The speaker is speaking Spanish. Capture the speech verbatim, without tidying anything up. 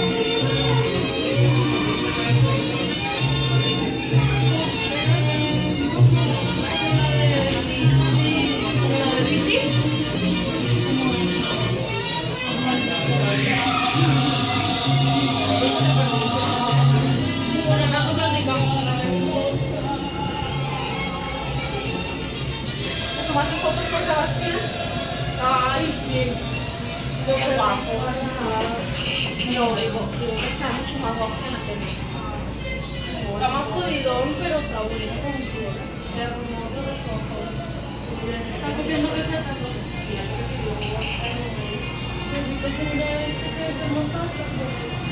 Ay, sí. Yo qué guapo. No, digo, digo que está mucho más guapo que la tele. Está más jodidón, pero está bonito. Hermoso de ojos. Está copiando recetas. Bendito sea Dios, que es hermoso.